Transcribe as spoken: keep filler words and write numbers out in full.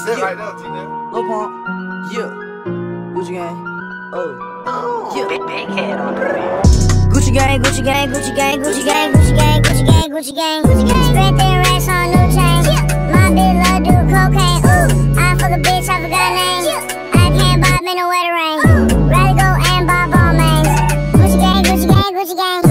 That right there, T-Now. Lil Pump, yeah. Gucci gang, oh, Oh, yeah. big, big head on the Gucci gang, Gucci gang, Gucci gang, Gucci gang, Gucci gang, Gucci gang, Gucci gang, Gucci gang. Spent their racks on new chain. My bitch love do cocaine. Ooh, I fuck a bitch, I forgot her name. I can't bob in the wetter rain. Rather go and bob all mains. Gucci gang, Gucci gang, Gucci gang.